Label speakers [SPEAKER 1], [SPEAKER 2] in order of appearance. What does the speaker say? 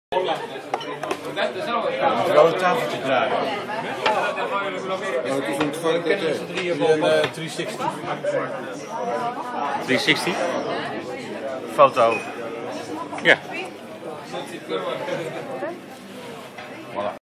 [SPEAKER 1] Een rode tafeltje draaien.
[SPEAKER 2] Nou, het is ontvangen dat
[SPEAKER 1] Kennen ze drieën boven? 360.
[SPEAKER 3] 360? Foto. Ja.